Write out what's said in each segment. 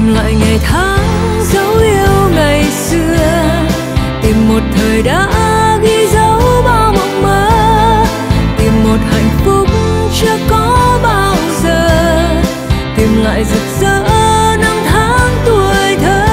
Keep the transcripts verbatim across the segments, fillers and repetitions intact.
tìm lại ngày tháng dấu yêu ngày xưa, tìm một thời đã ghi dấu bao mộng mơ, tìm một hạnh phúc chưa có bao giờ, tìm lại rực rỡ năm tháng tuổi thơ.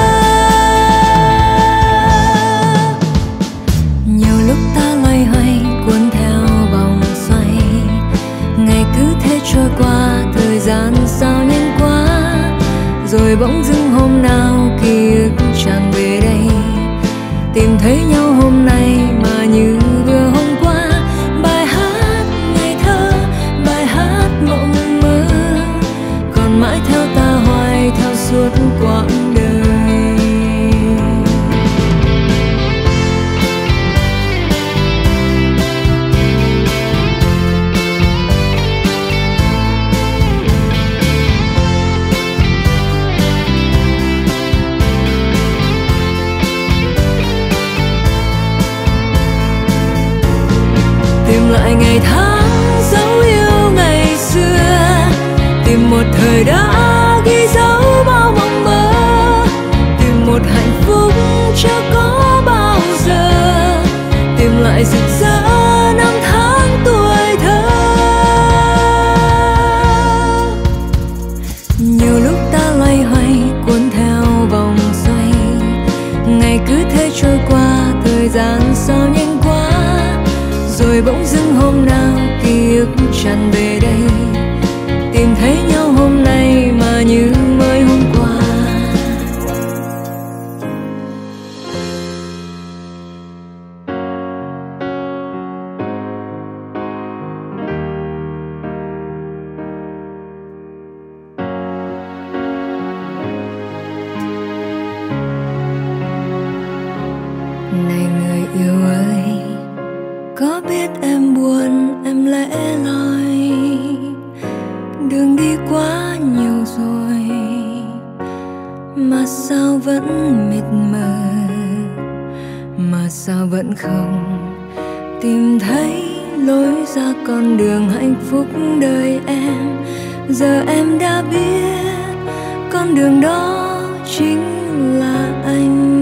Nhiều lúc ta loay hoay cuốn theo vòng xoay, ngày cứ thế trôi qua, thời gian sao nhanh quá, rồi bỗng dưng hôm nào ký ức tràn về đây, tìm thấy nhau hôm nay mà như vừa hôm qua. Bài hát ngày thơ, bài hát mộng mơ, còn mãi theo ta hoài theo suốt quãng đời. Tìm lại ngày tháng dấu yêu ngày xưa, tìm một thời đã ghi dấu bao mộng mơ, tìm một hạnh phúc chưa có bao giờ, tìm lại rực rỡ năm tháng tuổi thơ. Nhiều lúc ta loay hoay cuốn theo vòng xoay, ngày cứ thế trôi qua, thời gian sao nhanh quá, rồi bỗng dưng hôm nào ký ức tràn về đây, tìm thấy nhau hôm nay mà như mới hôm qua. Này người yêu ơi, có biết em buồn, em lẻ loi, đường đi quá nhiều rồi, mà sao vẫn mịt mờ, mà sao vẫn không tìm thấy lối ra con đường hạnh phúc đời em. Giờ em đã biết con đường đó chính là anh.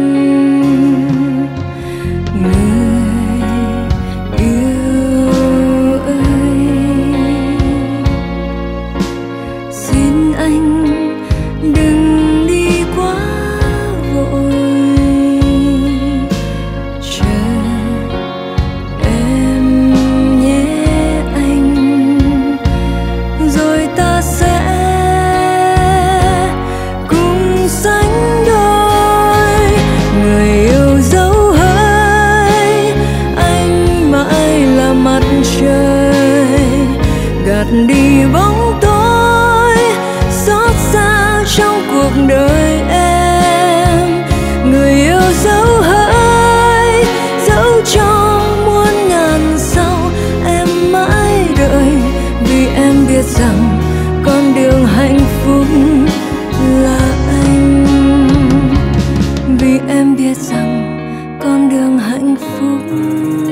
Gạt đi bóng tối xót xa trong cuộc đời em, người yêu dấu hỡi dấu cho muôn ngàn sau. Em mãi đợi vì em biết rằng con đường hạnh phúc là anh, vì em biết rằng con đường hạnh phúc